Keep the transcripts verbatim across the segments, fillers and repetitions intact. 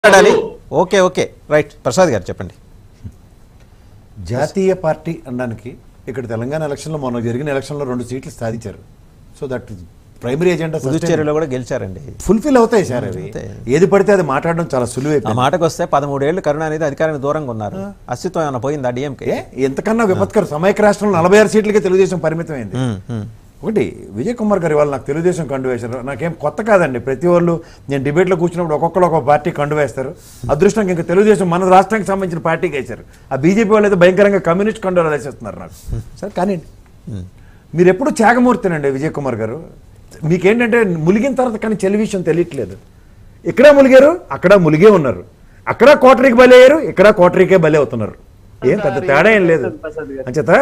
Okay okay right Prasad గారు చెప్పండి. జాతీయ పార్టీ అనడానికి ఇక్కడ తెలంగాణ ఎలక్షన్లో మొన్న జరిగిన ఎలక్షన్లో రెండు సీట్లు సాధించారు. సో దట్ ప్రైమరీ ఎజెండా పుదుచ్చేరిలో కూడా గెలిచారండి. ఫుల్ఫిల్ అవుతాయి సార్. అవి ఏది పడితే అది మాట్లాడడం చాలా సులువే. ఆ మాటకు వస్తే పదమూడేళ్లు కరుణానిధి అధికారానికి దూరంగా ఉన్నారు. అస్తిత్వం ఏమైనా పోయిందా డిఎంకే? ఎంతకన్నా విపత్కర సమైక్య రాష్ట్రంలో నలభై ఆరు సీట్లకే తెలుగుదేశం పరిమితమైంది. ఒకటి విజయ్ కుమార్ గారి వాళ్ళు నాకు తెలుగుదేశం కండు వేశారు. నాకేం కొత్త కాదండి. ప్రతి వాళ్ళు నేను డిబేట్లో కూర్చున్నప్పుడు ఒక్కొక్కరు ఒక పార్టీ కండు వేస్తారు. అదృష్టంగా ఇంకా తెలుగుదేశం మన రాష్ట్రానికి సంబంధించిన పార్టీకి వేశారు. ఆ బీజేపీ వాళ్ళు అయితే భయంకరంగా కమ్యూనిస్ట్ కండువాలు వేసేస్తున్నారు నాకు. సార్ కానీ మీరు ఎప్పుడు త్యాగమూర్తినండి విజయ్ కుమార్ గారు. మీకేంటంటే ములిగిన తర్వాత కానీ చెల్లి విషయం తెలియట్లేదు. ఇక్కడ ములిగారు, అక్కడ ములిగే ఉన్నారు. అక్కడ కోటరీకి బలి అయ్యారు, ఇక్కడ కోటరీకే బలి అవుతున్నారు. ఏం పెద్ద తేడా ఏం లేదు. అంచేత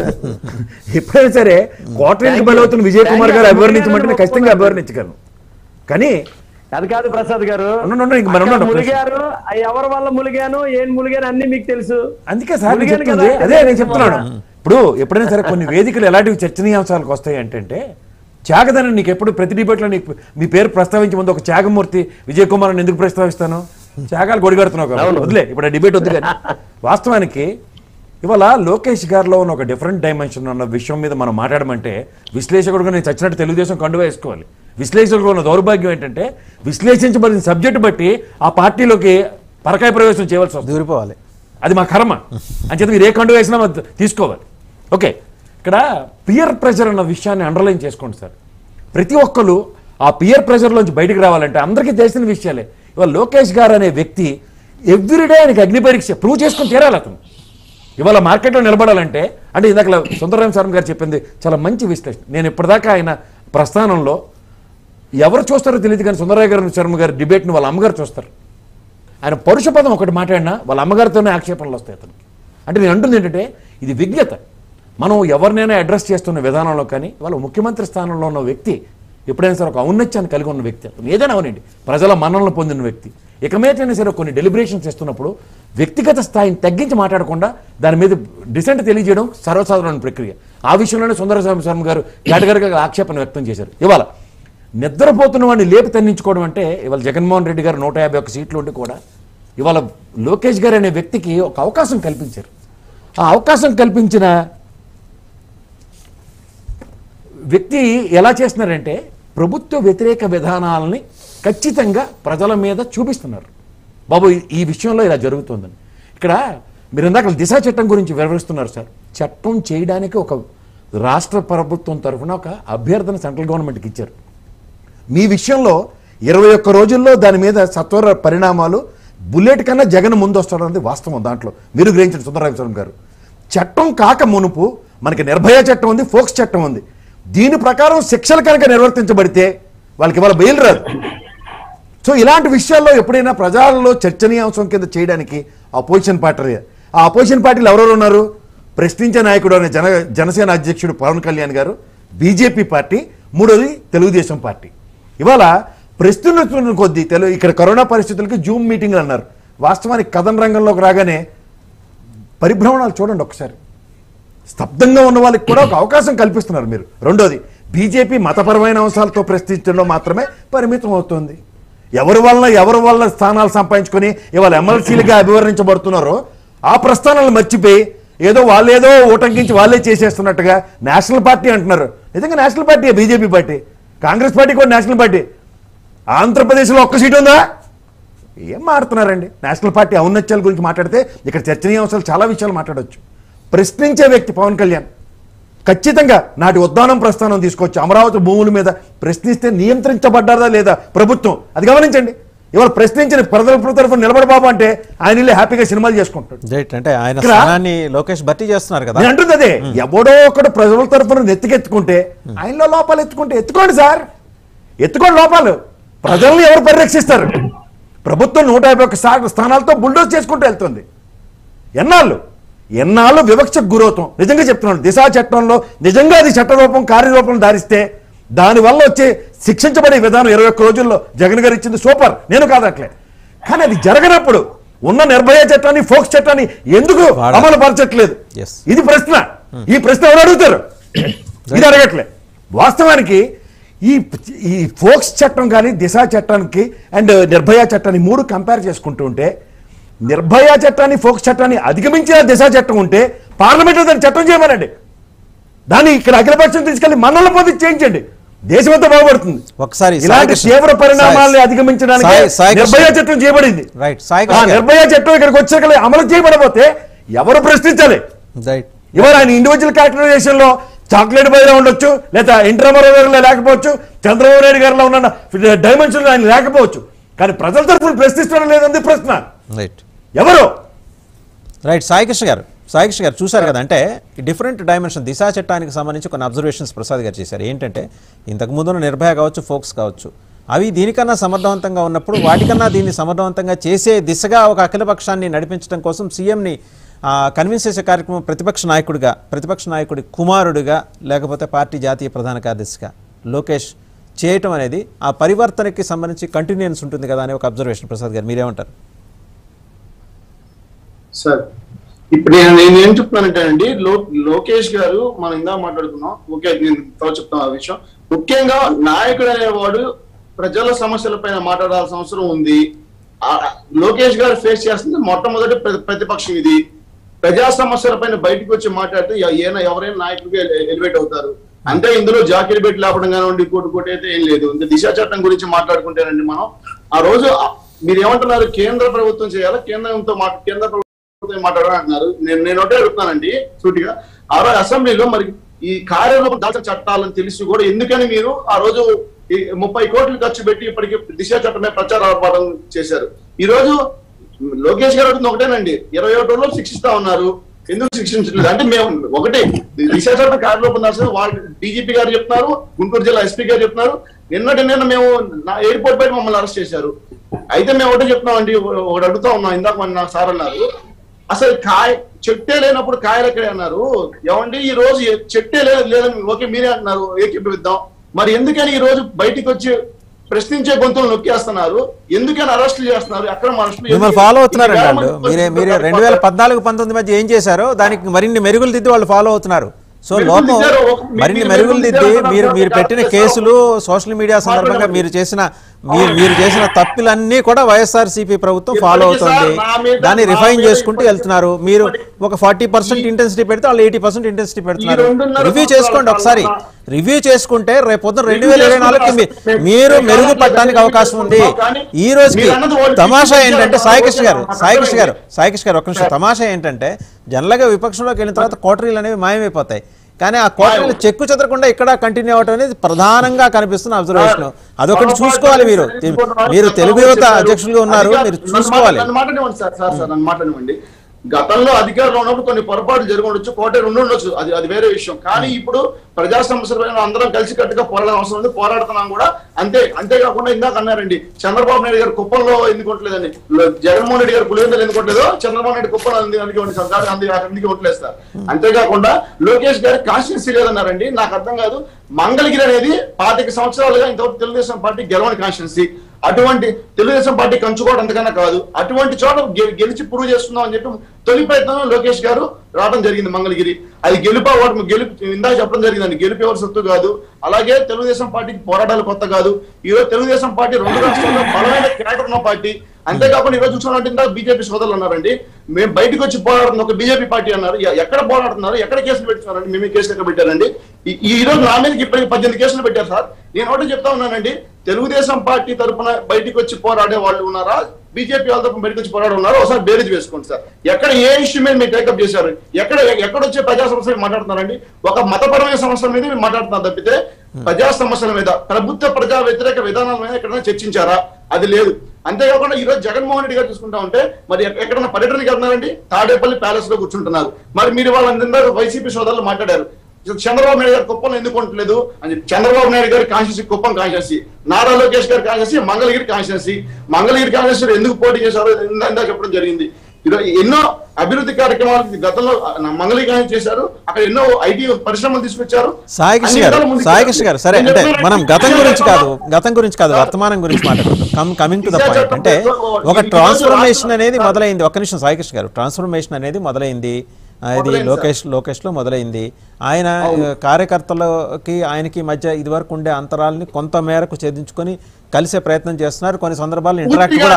ఎప్పుడైనా సరే కోటరీకి బలి అవుతున్న విజయ్ కుమార్ గారు అభివర్ణించమంటే నేను ఖచ్చితంగా అభివర్ణించగలను. కానీ అది కాదు ప్రసాద్ గారు, ములిగారు ఎవరి వల్ల ములిగాను ఏం ములిగాను అన్ని మీకు తెలుసు. అందుకే సార్ నేను చెప్తుంది అదే. నేను చెప్తున్నాను ఇప్పుడు ఎప్పుడైనా సరే కొన్ని వేదికలు ఎలాంటివి చర్చనీయాంశాలకు వస్తాయి అంటే త్యాగదనం. నీకు ఎప్పుడు ప్రతి డిబేట్లో నీకు మీ పేరు ప్రస్తావించే ముందు ఒక త్యాగమూర్తి విజయ్ కుమార్ అని ఎందుకు ప్రస్తావిస్తాను? త్యాగాలు గొడిగడుతున్నావు కదా, వదిలే ఇప్పుడు ఆ డిబేట్ వద్దు. కానీ వాస్తవానికి ఇవాళ లోకేష్ గారిలో ఉన్న ఒక డిఫరెంట్ డైమెన్షన్ ఉన్న విషయం మీద మనం మాట్లాడమంటే విశ్లేషకుడుగా నేను చచ్చినట్టు తెలుగుదేశం కండువా వేసుకోవాలి. విశ్లేషకుడు ఉన్న దౌర్భాగ్యం ఏంటంటే విశ్లేషించబడిన సబ్జెక్టు బట్టి ఆ పార్టీలోకి పరకాయ ప్రవేశం చేయవలసి వస్తుంది, దూరిపోవాలి. అది మా కర్మ. అంచేత మీరు ఏ కండువా వేసినా తీసుకోవాలి. ఓకే, ఇక్కడ పియర్ ప్రెషర్ అన్న విషయాన్ని అండర్లైన్ చేసుకోండి సార్. ప్రతి ఒక్కరు ఆ పియర్ ప్రెషర్లోంచి బయటకు రావాలంటే అందరికీ తెలిసిన విషయాలే. ఇవాళ లోకేష్ గారు అనే వ్యక్తి ఎవ్రీడే ఆయనకి అగ్ని పరీక్ష ప్రూవ్ చేసుకుని తీరాలి. అతను ఇవాళ మార్కెట్లో నిలబడాలంటే అంటే ఇందాక సుందరరామ శర్మ గారు చెప్పింది చాలా మంచి విశ్లేషణ. నేను ఇప్పటిదాకా ఆయన ప్రస్థానంలో ఎవరు చూస్తారో తెలియదు కానీ సుందరరామ శర్మ గారి డిబేట్ని వాళ్ళ అమ్మగారు చూస్తారు. ఆయన పరుష పదం ఒకటి మాట్లాడినా వాళ్ళ అమ్మగారితోనే ఆక్షేపణలు వస్తాయి అతనికి. అంటే నేను అంటుంది ఏంటంటే ఇది విజ్ఞత. మనం ఎవరినైనా అడ్రస్ చేస్తున్న విధానంలో కానీ వాళ్ళ ముఖ్యమంత్రి స్థానంలో ఉన్న వ్యక్తి ఎప్పుడైనా సరే ఒక ఔన్నత్యాన్ని కలిగి ఉన్న వ్యక్తి, అతను ఏదైనా అవనండి ప్రజల మన్ననలు పొందిన వ్యక్తి. ఇక మీదైనా సరే కొన్ని డెలిబరేషన్స్ ఇస్తున్నప్పుడు వ్యక్తిగత స్థాయిని తగ్గించి మాట్లాడకుండా దాని మీద డిసెంట్ తెలియజేయడం సర్వసాధారణ ప్రక్రియ. ఆ విషయంలోనే సుందరరామ శర్మ గారు కేటగిరీగా ఆక్షేపణ వ్యక్తం చేశారు. ఇవాళ నిద్రపోతున్న వాడిని లేపి తన్నించుకోవడం అంటే ఇవాళ జగన్మోహన్ రెడ్డి గారు నూట యాభై ఒక్క సీట్లు ఉండి కూడా ఇవాళ లోకేష్ గారు అనే వ్యక్తికి ఒక అవకాశం కల్పించారు. ఆ అవకాశం కల్పించిన వ్యక్తి ఎలా చేస్తున్నారంటే ప్రభుత్వ వ్యతిరేక విధానాలని ఖచ్చితంగా ప్రజల మీద చూపిస్తున్నారు. బాబు ఈ విషయంలో ఇలా జరుగుతుందని. ఇక్కడ మీరు ఇందాక దిశ చట్టం గురించి వివరిస్తున్నారు సార్. చట్టం చేయడానికి ఒక రాష్ట్ర ప్రభుత్వం తరఫున ఒక అభ్యర్థన సెంట్రల్ గవర్నమెంట్కి ఇచ్చారు. మీ విషయంలో ఇరవై ఒక్క రోజుల్లో దాని మీద సత్వర పరిణామాలు బుల్లెట్ కన్నా జగన్ ముందు వస్తాడన్నది వాస్తవం. దాంట్లో మీరు గ్రహించండి సుందరరామ గారు. చట్టం కాక మునుపు మనకి నిర్భయ చట్టం ఉంది, ఫోక్స్ చట్టం ఉంది. దీని ప్రకారం శిక్షలు కనుక నిర్వర్తించబడితే వాళ్ళకి ఇవాళ బెయిల్ రాదు. సో ఇలాంటి విషయాల్లో ఎప్పుడైనా ప్రజల్లో చర్చనీయాంశం కింద చేయడానికి అపోజిషన్ పార్టీ ఆ అపోజిషన్ పార్టీలు ఎవరెవరు ఉన్నారు? ప్రశ్నించే నాయకుడు అనే జన జనసేన అధ్యక్షుడు పవన్ కళ్యాణ్ గారు, బీజేపీ పార్టీ, మూడోది తెలుగుదేశం పార్టీ. ఇవాళ ప్రశ్నిస్తున్న కొద్దీ తెలుగు ఇక్కడ కరోనా పరిస్థితులకి జూమ్ మీటింగ్లు అన్నారు. వాస్తవానికి కథన రంగంలోకి రాగానే పరిభ్రమణాలు చూడండి ఒకసారి. స్తబ్దంగా ఉన్న వాళ్ళకి కూడా ఒక అవకాశం కల్పిస్తున్నారు మీరు. రెండోది బీజేపీ మతపరమైన అంశాలతో ప్రశ్నించడంలో మాత్రమే పరిమితం అవుతుంది. ఎవరి వల్ల ఎవరి వల్ల స్థానాలు సంపాదించుకొని ఇవాళ ఎమ్మెల్సీలుగా అభివర్ణించబడుతున్నారో ఆ ప్రస్థానాలను మర్చిపోయి ఏదో వాళ్ళు ఏదో ఓటంకించి వాళ్ళే చేసేస్తున్నట్టుగా నేషనల్ పార్టీ అంటున్నారు. నిజంగా national party BJP party, Congress party కూడా నేషనల్ పార్టీ. ఆంధ్రప్రదేశ్లో ఒక్క సీటు ఉందా? ఏం మాట్లాడుతున్నారండి? నేషనల్ పార్టీ ఔన్నత్యాల గురించి మాట్లాడితే ఇక్కడ చర్చనీయాంశాలు చాలా విషయాలు మాట్లాడవచ్చు. ప్రశ్నించే వ్యక్తి పవన్ కళ్యాణ్ ఖచ్చితంగా నాటి ఉద్దానం ప్రస్థానం తీసుకొచ్చి అమరావతి భూముల మీద ప్రశ్నిస్తే నియంత్రించబడ్డారా లేదా ప్రభుత్వం అది గమనించండి. ఇవాళ ప్రశ్నించిన ప్రజల తరఫున నిలబడి బాబు అంటే ఆయన హ్యాపీగా సినిమాలు చేసుకుంటాడు. అంటే ఆయన స్థానాన్ని లోకేష్ భర్తీ చేస్తున్నారు కదా. నేను అంటుంది అదే. ఎవడో ఒకడు ప్రజల తరఫున నెత్తికెత్తుకుంటే ఆయనలో లోపాలు ఎత్తుకుంటే ఎత్తుకోండి సార్, ఎత్తుకోండి లోపాలు. ప్రజల్ని ఎవరు పరిరక్షిస్తారు? ప్రభుత్వం నూట యాభై ఒక్క స్థానాలతో బుల్డోజ్ చేసుకుంటూ వెళ్తుంది. ఎన్నాళ్ళు ఎన్నాళ్ళు వివక్షకు గురవుతాం. నిజంగా చెప్తున్నాను, దిశా చట్టంలో నిజంగా అది చట్టరూపం కార్యరూపం ధారిస్తే దానివల్ల వచ్చే శిక్షించబడే విధానం ఇరవై ఒక్క రోజుల్లో జగన్ గారు ఇచ్చింది సూపర్, నేను కాదట్లే. కానీ అది జరగనప్పుడు ఉన్న నిర్భయ చట్టాన్ని ఫోక్స్ చట్టాన్ని ఎందుకు అమలు పరచట్లేదు? ఇది ప్రశ్న. ఈ ప్రశ్న ఎవరు అడుగుతారు? ఇది అడగట్లే. వాస్తవానికి ఈ ఈ ఫోక్స్ చట్టం కానీ దిశ చట్టానికి అండ్ నిర్భయ చట్టాన్ని మూడు కంపేర్ చేసుకుంటూ ఉంటే నిర్భయ చట్టాన్ని ఫోక్స్ చట్టాన్ని అధిగమించిన దిశ చట్టం ఉంటే పార్లమెంట్లో దాన్ని చట్టం చేయమనండి. దాన్ని ఇక్కడ అఖిలపక్షం తీసుకెళ్లి మనల్ని పొంది చేయించండి, దేశమంతా బాగుపడుతుంది. ఒకసారి ఇలాంటి తీవ్ర పరిణామాలను అధిగమించడానికి నిర్భయ చట్టం చేయబడింది. నిర్భయ చట్టం ఇక్కడికి వచ్చాక అమలు చేయబడకపోతే ఎవరు ప్రశ్నించాలి? ఇవాళ ఆయన ఇండివిజువల్ క్యారెక్టరైజేషన్ లో చాక్లెట్ బయట ఉండొచ్చు, లేదా ఇంటర్మరో గారిలో లేకపోవచ్చు, చంద్రబాబు నాయుడు గారిలో ఉన్న డైమెన్షన్ ఆయన లేకపోవచ్చు, కానీ ప్రజల తరఫున ప్రశ్నించడం లేదండి ప్రశ్న. ఎవరు? రైట్. సాయికృష్ణ గారు సాయికృష్ణ గారు చూశారు కదా, అంటే డిఫరెంట్ డైమెన్షన్ దిశా చట్టానికి సంబంధించి కొన్ని అబ్జర్వేషన్స్ ప్రసాద్ గారు చేశారు. ఏంటంటే ఇంతకుముందు నిర్భయ కావచ్చు, ఫోక్స్ కావచ్చు, అవి దీనికన్నా సమర్థవంతంగా ఉన్నప్పుడు వాటికన్నా దీన్ని సమర్థవంతంగా చేసే దిశగా ఒక అఖిలపక్షాన్ని నడిపించడం కోసం సీఎంని కన్విన్స్ చేసే కార్యక్రమం ప్రతిపక్ష నాయకుడిగా, ప్రతిపక్ష నాయకుడి కుమారుడిగా, లేకపోతే పార్టీ జాతీయ ప్రధాన కార్యదర్శిగా లోకేష్ చేయటం అనేది ఆ పరివర్తనకి సంబంధించి కంటిన్యూన్స్ ఉంటుంది కదా అనే ఒక అబ్జర్వేషన్. ప్రసాద్ గారు మీరేమంటారు? సార్ ఇప్పుడు నేను నేను ఏం చెప్తున్నానంటే అండి, లో లోకేష్ గారు మనం ఇందా మాట్లాడుకున్నాం, ఓకే నేను త్వర చెప్తాను ఆ విషయం. ముఖ్యంగా నాయకుడు అనేవాడు ప్రజల సమస్యలపైన మాట్లాడాల్సిన అవసరం ఉంది. లోకేష్ గారు ఫేస్ చేస్తుంది మొట్టమొదటి ప్రతిపక్షం ఇది. ప్రజా సమస్యలపైన బయటకు వచ్చి మాట్లాడితే ఏమైనా ఎవరైనా నాయకుడిగా ఎలివేట్ అవుతారు. అంటే ఇందులో జాకీర్ బెట్ లేపడం కానివ్వండి, కోటి కోటి అయితే ఏం లేదు. ఇంకా దిశా చట్టం గురించి మాట్లాడుకుంటేనండి మనం ఆ రోజు మీరు ఏమంటున్నారు, కేంద్ర ప్రభుత్వం చేయాలా, కేంద్రంతో మా కేంద్ర ప్రభుత్వం మాట్లాడాలని అంటున్నారు. నేను నేను ఒకటే అడుగుతున్నానండి సూటిగా, ఆ రోజు అసెంబ్లీలో మరి ఈ కార్యరూపం దాల్చిన చట్టాలని తెలిసి కూడా ఎందుకని మీరు ఆ రోజు ముప్పై కోట్లు ఖర్చు పెట్టి ఇప్పటికి దిశ చట్టమే ప్రచార ఆర్భాటం చేశారు? ఈ రోజు లోకేష్ గారు అడుగుతుంది ఒకటేనండి, ఇరవై ఒకటి రోజులు శిక్షిస్తా ఉన్నారు, ఎందుకు శిక్షించలేదు అంటే మేము ఒకటి దిశ చట్టం కార్యరూపం దాల్సిన వాళ్ళు డీజీపీ గారు చెప్తున్నారు, గుంటూరు జిల్లా ఎస్పీ గారు చెప్తున్నారు. నిన్నటి నిన్న మేము ఎయిర్పోర్ట్ బయట మమ్మల్ని అరెస్ట్ చేశారు. అయితే మేము ఒకటే చెప్తున్నాం అండి, ఒకటి అడుగుతా ఉన్నాం, ఇందాక మన నాకు సార్ అన్నారు అసలు కాయ చెట్టే లేనప్పుడు కాయలు ఎక్కడే అన్నారు. ఏమండి ఈ రోజు చెట్టే లేదు లేదని ఓకే మీరే అంటున్నారు, ఏకీభవిద్దాం. మరి ఎందుకని ఈ రోజు బయటికి వచ్చి ప్రశ్నించే గొంతులు నొక్కేస్తున్నారు, ఎందుకని అరెస్టులు చేస్తున్నారు, అక్కడ మిమ్మల్ని ఫాలో అవుతున్నారండి వాళ్ళు. మీరే మీరే రెండు వేల పద్నాలుగు పంతొమ్మిది మధ్య ఏం చేశారో దానికి మరిన్ని మెరుగులు దిద్ది వాళ్ళు ఫాలో అవుతున్నారు. సో లోపం మరిన్ని మెరుగులు దిద్ది మీరు మీరు పెట్టిన కేసులు సోషల్ మీడియా సందర్భంగా మీరు చేసిన మీరు మీరు చేసిన తప్పులన్నీ కూడా వైఎస్ఆర్సీపీ ప్రభుత్వం ఫాలో అవుతుంది, దాన్ని రిఫైన్ చేసుకుంటూ వెళ్తున్నారు. మీరు ఒక ఫార్టీ పర్సెంట్ ఇంటెన్సిటీ పెడితే వాళ్ళు ఎయిటీ పర్సెంట్ ఇంటెన్సిటీ పెడుతున్నారు. రివ్యూ చేసుకోండి ఒకసారి, రివ్యూ చేసుకుంటే రేపు పొద్దున రెండు వేల ఇరవై నాలుగుకి మీరు మెరుగుపడటానికి అవకాశం ఉంది. ఈ రోజుకి తమాషా ఏంటంటే సాయికృష్ణ గారు సాయికృష్ణ గారు సాయికృష్ణ గారు ఒక నిమిషం, తమాషా ఏంటంటే జనరల్గా విపక్షంలోకి వెళ్ళిన తర్వాత కోటరీలు అనేవి మాయమైపోతాయి, కానీ ఆ కోటరీలు చెక్కు చెదరకుండా ఇక్కడ కంటిన్యూ అవడం అనేది ప్రధానంగా కనిపిస్తున్న అబ్జర్వేషన్. అదొకటి చూసుకోవాలి. మీరు మీరు తెలుగు యువత అధ్యక్షులుగా ఉన్నారు, మీరు చూసుకోవాలి. గతంలో అధికారంలో ఉన్నప్పుడు కొన్ని పొరపాట్లు జరిగి ఉండొచ్చు, కోటేరు ఉండి ఉండొచ్చు, అది అది వేరే విషయం. కానీ ఇప్పుడు ప్రజా సమస్యలపైన అందరం కలిసి కట్టుగా పోరాడాల్సిన అవసరం ఉంది, పోరాడుతున్నాం కూడా. అంతే అంతేకాకుండా ఇందాక అన్నారండి చంద్రబాబు నాయుడు గారు కుప్పంలో ఎందుకు ఉండలేదని, జగన్మోహన్ రెడ్డి గారు పులివెందులు ఎందుకు ఉండలేదో చంద్రబాబు నాయుడు కుప్పంలో అందుకే అందుకే ఉండలేస్తారు. అంతేకాకుండా లోకేష్ గారి కాన్స్టిట్యూన్సీ లేదన్నారండి. నాకు అర్థం కాదు, మంగళగిరి అనేది పాతిక సంవత్సరాలుగా ఇంతవరకు తెలుగుదేశం పార్టీ గెలవని కాన్స్టిట్యూన్సీ. అటువంటి తెలుగుదేశం పార్టీ కంచుకోవడం అంతకన్నా కాదు, అటువంటి చోట గెలిచి ప్రూవ్ చేస్తున్నాం అని చెప్పి తొలి ప్రయత్నంలో లోకేష్ గారు రావడం జరిగింది మంగళగిరి. అది గెలుపు ఓటమి గెలుపు ఇందాక చెప్పడం జరిగిందండి, గెలుపు ఎవరి సొత్తు కాదు. అలాగే తెలుగుదేశం పార్టీకి పోరాటాలు కొత్త కాదు. ఈ రోజు తెలుగుదేశం పార్టీ రెండు రాష్ట్రాల్లో బలమైన క్యాడర్ ఉన్న పార్టీ. అంతేకాకుండా ఈ రోజు చూసుకున్నట్టు ఇందాక బీజేపీ సోదరులు అన్నారండి, మేము బయటకు వచ్చి పోరాడుతున్న ఒక బీజేపీ పార్టీ అన్నారు. ఎక్కడ పోరాడుతున్నారు, ఎక్కడ కేసులు పెట్టుకున్నారండి? మేమే కేసులు ఎక్కడ పెట్టారండి? ఈ రోజు నా మీదకి ఇప్పటికి పద్దెనిమిది కేసులు పెట్టారు సార్. నేను ఒకటి చెప్తా ఉన్నానండి, తెలుగుదేశం పార్టీ తరఫున బయటకు వచ్చి పోరాడే వాళ్ళు ఉన్నారా, బీజేపీ వాళ్ళ తరఫున బయటకు వచ్చి పోరాడే ఉన్నారా? ఒకసారి బేరీజ్ వేసుకోండి సార్. ఎక్కడ ఏ ఇష్యూ మీద మీరు టేకప్ చేశారు? ఎక్కడ ఎక్కడ వచ్చే ప్రజా సమస్యలు మాట్లాడుతున్నారండి? ఒక మతపరమైన సమస్యల మీద మీరు మాట్లాడుతున్నారు తప్పితే ప్రజా సమస్యల మీద, ప్రభుత్వ ప్రజా వ్యతిరేక విధానాల మీద ఎక్కడైనా చర్చించారా? అది లేదు. అంతేకాకుండా ఈ రోజు జగన్మోహన్ రెడ్డి గారు చూసుకుంటా ఉంటే మరి ఎక్కడైనా పర్యటనకి వెళ్తున్నారండి? తాడేపల్లి ప్యాలెస్ లో కూర్చుంటున్నారు. మరి మీరు వాళ్ళందరూ వైసీపీ సోదరులు మాట్లాడారు, చంద్రబాబు నాయుడు గారు కుప్పం ఎందుకు ఉండలేదు అని చెప్పి. చంద్రబాబు నాయుడు గారి కాన్స్టిట్యూన్సీ కుప్పం కాన్స్టిట్యూన్సీ, నారా లోకేష్ గారి constituency Mangalagiri constituency. Mangalagiri constituency ఎందుకు పోటీ చేశారో ఇందా చెప్పడం జరిగింది. ఈరోజు ఎన్నో అభివృద్ధి కార్యక్రమాలు గతంలో మంగళగిరి చేశారు, అక్కడ ఎన్నో ఐటీ పరిశ్రమలు తీసుకొచ్చారు. సాయికృష్ణ గారు సాయికృష్ణ గారు సరే, అంటే మనం గతం గురించి కాదు గతం గురించి కాదు వర్తమానం గురించి మాట్లాడుకుంటాం. కమింగ్ టు ద పాయింట్, అంటే ఒక ట్రాన్స్ఫర్మేషన్ అనేది మొదలైంది. ఒక్క నిమిషం సాయికృష్ణ గారు, ట్రాన్స్ఫర్మేషన్ అనేది మొదలైంది. ఇది లోకేష్ లోకేష్లో మొదలైంది. ఆయన కార్యకర్తలకి ఆయనకి మధ్య ఇదివరకు ఉండే అంతరాలని కొంత మేరకు ఛేదించుకొని కలిసే ప్రయత్నం చేస్తున్నారు. కొన్ని సందర్భాల్లో ఇంటరాక్ట్ కూడా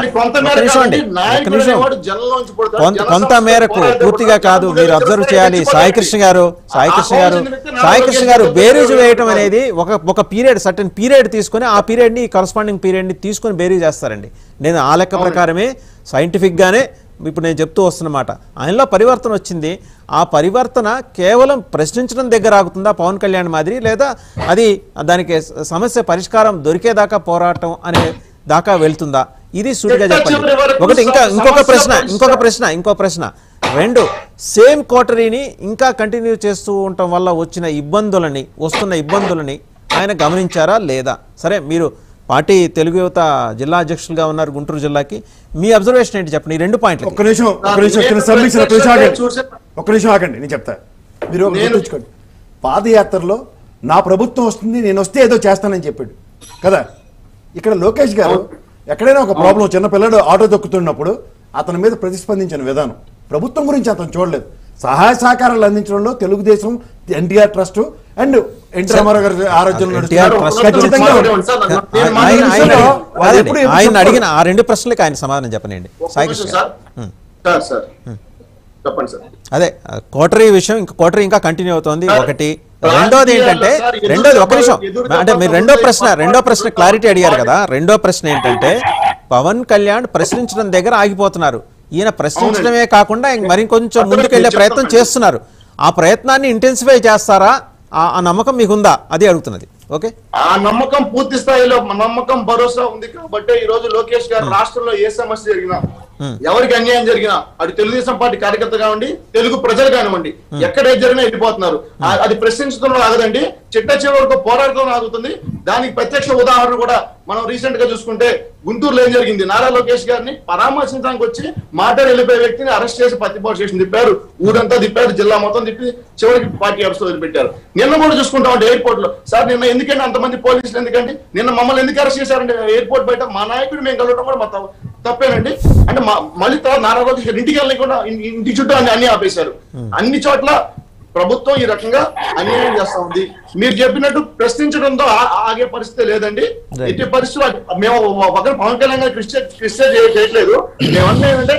కొంత మేరకు, పూర్తిగా కాదు. మీరు అబ్జర్వ్ చేయాలి సాయికృష్ణ గారు సాయికృష్ణ గారు సాయికృష్ణ గారు బేరీజు వేయటం అనేది ఒక ఒక పీరియడ్ సర్టెన్ పీరియడ్ తీసుకొని ఆ పీరియడ్ని కరస్పాండింగ్ పీరియడ్ని తీసుకొని బేరీజ్ చేస్తారండి. నేను ఆ లెక్క ప్రకారమే సైంటిఫిక్గానే ఇప్పుడు నేను చెప్తూ వస్తున్నమాట. ఆయనలో పరివర్తన వచ్చింది. ఆ పరివర్తన కేవలం ప్రశ్నించడం దగ్గర ఆగుతుందా పవన్ కళ్యాణ్ మాదిరి, లేదా అది దానికి సమస్య పరిష్కారం దొరికేదాకా పోరాటం అనే దాకా వెళ్తుందా? ఇది సూటిగా చెప్పండి. ఒకటి ఇంకా ఇంకొక ప్రశ్న ఇంకొక ప్రశ్న ఇంకో ప్రశ్న రెండు, సేమ్ కోటరీని ఇంకా కంటిన్యూ చేస్తూ ఉండటం వల్ల వచ్చిన ఇబ్బందులని వస్తున్న ఇబ్బందులని ఆయన గమనించారా లేదా? సరే, మీరు పార్టీ తెలుగు యువత జిల్లా అధ్యక్షులుగా ఉన్నారు గుంటూరు జిల్లాకి, మీ అబ్జర్వేషన్ ఏంటి చెప్పండి ఈ రెండు పాయింట్లు. ఒక్క నిమిషం ఒక్క నిమిషం ఒక్క నిమిషం ఆగండి, నేను చెప్తా. మీరు గుర్తుంచుకోండి, పాదయాత్రలో నా ప్రభుత్వం వస్తుంది నేను వస్తే ఏదో చేస్తానని చెప్పాడు కదా. ఇక్కడ లోకేష్ గారు ఎక్కడైనా ఒక ప్రాబ్లం, చిన్న పిల్లడు ఆటో దొక్కుతున్నప్పుడు అతని మీద ప్రతిస్పందించిన విధానం, ప్రభుత్వం గురించి అతను చూడలేదు. సహాయ సహకారాలు అందించడంలో Telugu Desam, NTR trust and NT Ramarao గారి ఆరోగ్యం ఆయన అడిగిన ఆ రెండు ప్రశ్నలకు ఆయన సమాధానం చెప్పనండి. అదే కోటరీ విషయం, ఇంకా కోటరీ ఇంకా కంటిన్యూ అవుతోంది ఒకటి. రెండోది ఏంటంటే రెండోది ఒక నిమిషం అంటే మీరు రెండో ప్రశ్న రెండో ప్రశ్న క్లారిటీ అడిగారు కదా. రెండో ప్రశ్న ఏంటంటే పవన్ కళ్యాణ్ ప్రశ్నించడం దగ్గర ఆగిపోతున్నారు. ఈయన ప్రశ్నించడమే కాకుండా మరి కొంచెం ముందుకెళ్లే ప్రయత్నం చేస్తున్నారు. ఆ ప్రయత్నాన్ని ఇంటెన్సిఫై చేస్తారా? ఆ నమ్మకం మీకుందా? అది అడుగుతున్నది. ఓకే, ఆ నమ్మకం పూర్తి స్థాయిలో నమ్మకం భరోసా ఉంది కాబట్టి ఈ రోజు లోకేష్ గారు రాష్ట్రంలో ఏ సమస్య జరిగినా, ఎవరికి అన్యాయం జరిగినా, అటు తెలుగుదేశం పార్టీ కార్యకర్త కానివ్వండి, తెలుగు ప్రజలు కానివ్వండి, ఎక్కడే జరిగినా వెళ్ళిపోతున్నారు. అది ప్రశ్నించడంలో ఆగదండి, చిట్ట చివరి వరకు పోరాటంలో ఆగుతుంది. దానికి ప్రత్యక్ష ఉదాహరణ కూడా మనం రీసెంట్ గా చూసుకుంటే గుంటూరులో ఏం జరిగింది, నారా లోకేష్ గారిని పరామర్శించడానికి వచ్చి మాట్లాడి వెళ్ళిపోయే వ్యక్తిని అరెస్ట్ చేసి పత్తిపాటు స్టేషన్ తిప్పారు, ఊరంతా తిప్పారు, జిల్లా మొత్తం తిప్పి చివరికి పార్టీ ఆఫీస్ వదిలిపెట్టారు. నిన్న కూడా చూసుకుంటా ఉంటే ఎయిర్పోర్ట్ లో, సార్ నిన్న ఎందుకంటే అంతమంది పోలీసులు ఎందుకండి, నిన్న మమ్మల్ని ఎందుకు అరెస్ట్ చేశారంటే ఎయిర్పోర్ట్ బయట మా నాయకుడు మేము కలవడం కూడా మా తప్పేనండి. అంటే మళ్ళీ తర్వాత నారా లోకేష్ గారు ఇంటికి వెళ్ళకుండా ఇంటి చుట్టూ అన్ని అన్ని ఆపేశారు. అన్ని చోట్ల ప్రభుత్వం ఈ రకంగా అన్యాయం చేస్తా ఉంది. మీరు చెప్పినట్టు ప్రశ్నించడంతో ఆగే పరిస్థితి లేదండి. ఎట్టి పరిస్థితులు మేము ఒకరు పవన్ కళ్యాణ్ గారు క్రిస్టియన్ క్రిస్టియన్ చేయట్లేదు. మేమన్నా ఏంటంటే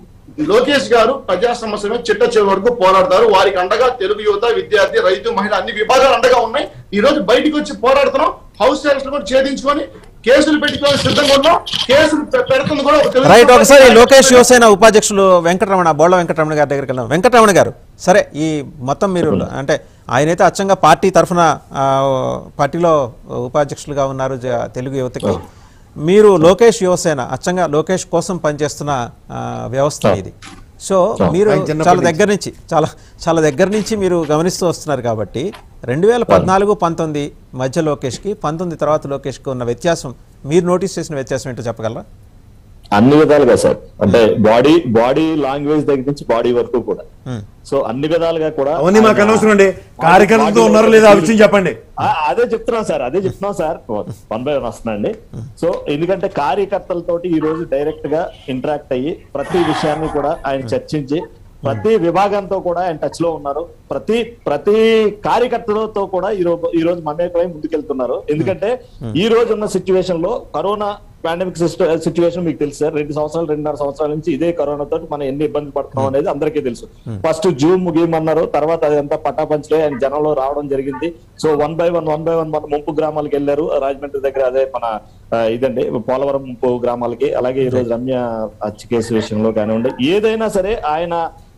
లోకేష్ గారు ప్రజా సమస్యల చిట్ట చివరి వరకు పోరాడతారు. వారికి అండగా తెలుగు యువత, విద్యార్థి, రైతు, మహిళ అన్ని విభాగాలు అండగా ఉన్నాయి. ఈ రోజు బయటకు వచ్చి పోరాడుతున్నాం. హౌస్ అరెస్ట్ కూడా ఛేదించుకొని కేసులు పెట్టుకొని సిద్ధంగా ఉన్నాం. కేసులు పెడుతుంది కూడా రైట్. ఒకసారి లోకేష్ యువసేన ఉపాధ్యక్షులు వెంకటరమణ బోళ్ళ వెంకటరమణ గారి దగ్గరికి వెళ్దాం. వెంకటరమణ గారు, సరే ఈ మొత్తం మీరు అంటే ఆయనైతే అచ్చంగా పార్టీ తరఫున పార్టీలో ఉపాధ్యక్షులుగా ఉన్నారు తెలుగు యువతకి. మీరు లోకేష్ యువసేన అచ్చంగా లోకేష్ కోసం పనిచేస్తున్న వ్యవస్థ ఇది. సో మీరు చాలా దగ్గర నుంచి చాలా చాలా దగ్గర నుంచి మీరు గమనిస్తూ వస్తున్నారు కాబట్టి రెండు వేల పద్నాలుగు పంతొమ్మిది మధ్య లోకేష్కి, పంతొమ్మిది తర్వాత లోకేష్కి ఉన్న వ్యత్యాసం, మీరు నోటీస్ చేసిన వ్యత్యాసం ఏంటో చెప్పగలరా? అన్ని విధాలుగా సార్, అంటే బాడీ బాడీ లాంగ్వేజ్ దగ్గర నుంచి బాడీ వరకు కూడా, సో అన్ని విధాలుగా కూడా అవన్నీ మాకు అనవసరం అండి. కార్యకర్తలతో ఉన్నారో లేదా ఆ విషయం చెప్పండి. అదే చెప్తున్నాం సార్, అదే చెప్తున్నాం సార్, వన్ బై వన్ వస్తున్నాండి. సో ఎందుకంటే కార్యకర్తలతోటి ఈ రోజు డైరెక్ట్ గా ఇంటరాక్ట్ అయ్యి ప్రతి విషయాన్ని కూడా ఆయన చర్చించి ప్రతి విభాగంతో కూడా ఆయన టచ్ లో ఉన్నారు. ప్రతి ప్రతి కార్యకర్తలతో కూడా ఈ రోజు ఈ రోజు మమేకమై ముందుకెళ్తున్నారు. ఎందుకంటే ఈ రోజు ఉన్న సిచ్యువేషన్ లో కరోనా పాండమిక్ సిచ్యువేషన్ మీకు తెలుసు సార్. రెండు సంవత్సరాలు రెండున్నర సంవత్సరాల నుంచి ఇదే కరోనా తోటి మనం ఎన్ని ఇబ్బంది పడుతున్నాం అనేది అందరికీ తెలుసు. ఫస్ట్ జూమ్ గేమ్ అన్నారు, తర్వాత అదంతా పటాపంచలే ఆయన జనంలో రావడం జరిగింది. So one by one one by one మన ముంపు గ్రామాలకు వెళ్ళారు. రాజమండ్రి దగ్గర అదే మన ఇదండి పోలవరం ముంపు గ్రామాలకి, అలాగే ఈ రోజు రమ్య హత్య కేసు విషయంలో కానివ్వండి, ఏదైనా సరే ఆయన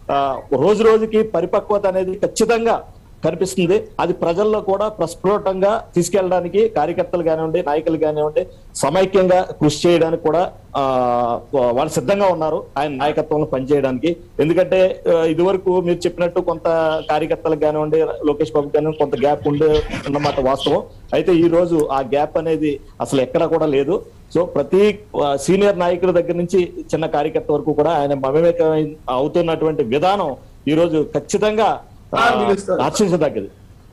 రోజు రోజుకి పరిపక్వత అనేది ఖచ్చితంగా కనిపిస్తుంది. అది ప్రజల్లో కూడా ప్రస్ఫుటంగా తీసుకెళ్ళడానికి కార్యకర్తలు కానివ్వండి, నాయకులు కానివ్వండి సమైక్యంగా కృషి చేయడానికి కూడా ఆ వాళ్ళు సిద్ధంగా ఉన్నారు ఆయన నాయకత్వంలో పనిచేయడానికి. ఎందుకంటే ఇదివరకు మీరు చెప్పినట్టు కొంత కార్యకర్తలకు కానివ్వండి, లోకేష్ బాబు కానివ్వండి కొంత గ్యాప్ ఉండే అన్నమాట వాస్తవం. అయితే ఈ రోజు ఆ గ్యాప్ అనేది అసలు ఎక్కడ కూడా లేదు. సో ప్రతి సీనియర్ నాయకుల దగ్గర నుంచి చిన్న కార్యకర్త వరకు కూడా ఆయన మమేకం అవుతున్నటువంటి విధానం ఈ రోజు ఖచ్చితంగా హర్షించదగ్గది.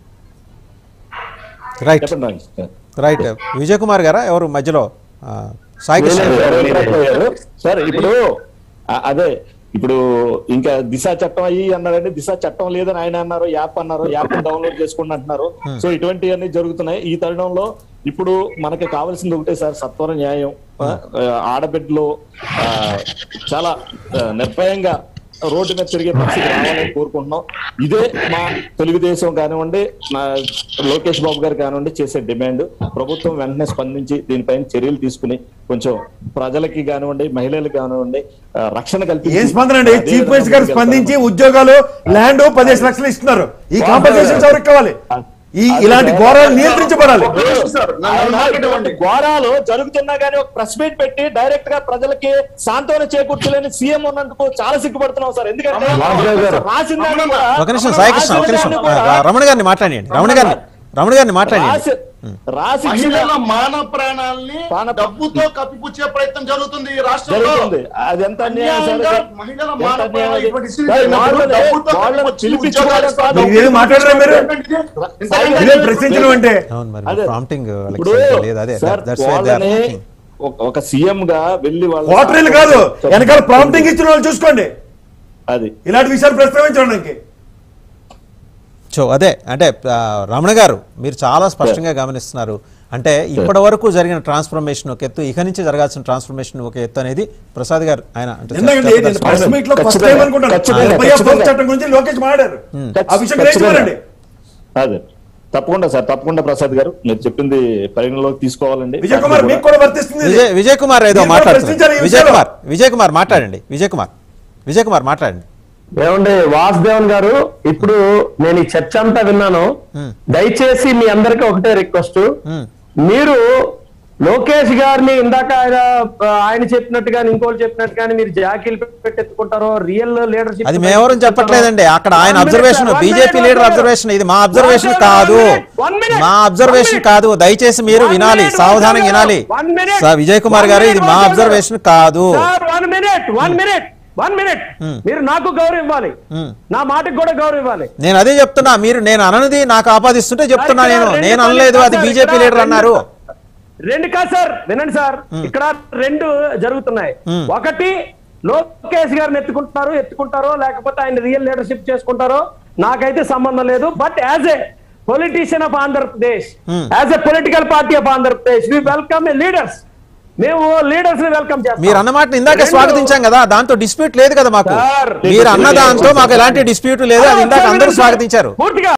రైట్ రైట్ విజయ్ కుమార్ గారా ఎవరు మధ్యలో? సార్ ఇప్పుడు అదే ఇప్పుడు ఇంకా దిశ చట్టం అయ్యి అన్నారంటే దిశ చట్టం లేదని ఆయన అన్నారు, యాప్ అన్నారు, యాప్ డౌన్లోడ్ చేసుకోండి అంటున్నారు. సో ఇటువంటివన్నీ జరుగుతున్నాయి. ఈ తరుణంలో ఇప్పుడు మనకి కావాల్సింది ఒకటే సార్, సత్వర న్యాయం. ఆడబిడ్డలు చాలా నిర్భయంగా రోడ్డు మీద తిరిగే పరిస్థితి రావాలని కోరుకుంటున్నాం. ఇదే మా తెలుగుదేశం కానివ్వండి, లోకేష్ బాబు గారు కానివ్వండి చేసే డిమాండ్. ప్రభుత్వం వెంటనే స్పందించి దీనిపైన చర్యలు తీసుకుని కొంచెం ప్రజలకి కానివ్వండి, మహిళలకు కానివ్వండి రక్షణ కల్పించి. ఏం స్పందన అండి? చీఫ్ మినిస్టర్ గారు స్పందించి ఉద్యోగాలు, ల్యాండ్ పదిహేను లక్షలు ఇస్తున్నారు. ఈ కాంపన్సేషన్ ఎవరికి కావాలి? ఈ ఇలాంటి ఘోరాలు నియంత్రించబడాలి. ఘోరాలు జరుగుతున్నా కానీ ఒక ప్రెస్ మీట్ పెట్టి డైరెక్ట్ గా ప్రజలకి సాంత్వన చేకూర్చలేని సీఎం ఉన్నందుకు చాలా సిగ్గుపడుతున్నాం సార్. ఎందుకంటే ఒక నిమిషం సాయి కృష్ణ, ఒక నిమిషం రమణ గారిని మాట్లాడండి. రమణ గారిని రమణ గారిని మాట్లాడండి. రాసి మానవ ప్రాణాలని డబ్బుతో కప్పిపుచ్చే ప్రయత్నం జరుగుతుంది ఈ రాష్ట్రంలో. అది ఎంత అన్యాయం సార్. మహిళల మానవ ప్రాణాలు మాట్లాడరా మీరు? ప్రశ్నించడం అంటే ఒక సీఎం గా వెళ్ళి వాళ్ళు కాదు, వెనకాల ప్రాంప్టింగ్ ఇచ్చిన వాళ్ళు చూసుకోండి. అది ఇలాంటి విషయాలు ప్రస్తావించడానికి. సో అదే అంటే రమణ గారు మీరు చాలా స్పష్టంగా గమనిస్తున్నారు. అంటే ఇప్పటి వరకు జరిగిన ట్రాన్స్ఫర్మేషన్ ఒక ఎత్తు, ఇక నుంచి జరగాల్సిన ట్రాన్స్ఫర్మేషన్ ఒక ఎత్తు అనేది ప్రసాద్ గారు ఆయన అదే తప్పకుండా సార్, తప్పకుండా ప్రసాద్ గారు మీరు చెప్పింది పరిగణలోకి తీసుకోవాలండి. విజయ్ కుమార్ మీకు కూడా వర్తిస్తుంది. విజయ్ కుమార్ ఏదో మాట్లాడుతున్నారు. విజయ్ కుమార్ విజయ్ కుమార్ మాట్లాడండి. విజయ్ కుమార్ విజయ్ కుమార్ మాట్లాడండి. ఏమండి వాసుదేవన్ గారు, ఇప్పుడు నేను ఈ చర్చ అంతా విన్నాను. దయచేసి మీ అందరికీ ఒకటే రిక్వెస్ట్, మీరు లోకేష్ గారిని ఇందాక ఆయన ఆయన చెప్పినట్టుగా ఇంకోళ్ళు చెప్పినట్టుగా మీరు జాకీలు పెట్టెత్తుకుంటారో రియల్ లీడర్షిప్ అది మేమెవరం చెప్పట్లేదండి. అక్కడ ఆయన అబ్జర్వేషన్, బీజేపీ లీడర్ అబ్జర్వేషన్, ఇది మా అబ్జర్వేషన్ కాదు, మా అబ్జర్వేషన్ కాదు. దయచేసి మీరు వినాలి, సావధానంగా వినాలి. విజయ్ కుమార్ గారు, ఇది మా అబ్జర్వేషన్ కాదు. One minute one minute one minute మీరు నాకు గౌరవం ఇవ్వాలి, నా మాటకు కూడా గౌరవం ఇవ్వాలి. నేను అదే చెప్తున్నా. మీరు నేను అననిది నాకు ఆపాదిస్తుంటే చెప్తున్నా. నేను నేను అనలేదు, అది బీజేపీ లీడర్ అన్నారు. రెండు కాదు సార్, వినండి సార్, ఇక్కడ రెండు జరుగుతున్నాయి. ఒకటి లోకేష్ గారిని ఎత్తుకుంటున్నారు, ఎత్తుకుంటారో లేకపోతే ఆయన రియల్ లీడర్షిప్ చేసుకుంటారో నాకైతే సంబంధం లేదు. But as a politician of Andhra Pradesh, as a political party of Andhra Pradesh, we welcome a leaders. మేము లీడర్స్ ని వెల్కమ్ చేస్తాం. మీరు అన్నమాట ఇందాక స్వాగతించాం కదా, దాంతో డిస్ప్యూట్ లేదు కదా మాకు. మీరు అన్న దాంతో మాకు ఎలాంటి డిస్ప్యూట్ లేదు, అది ఇందాక అందరూ స్వాగతించారు. పూర్తిగా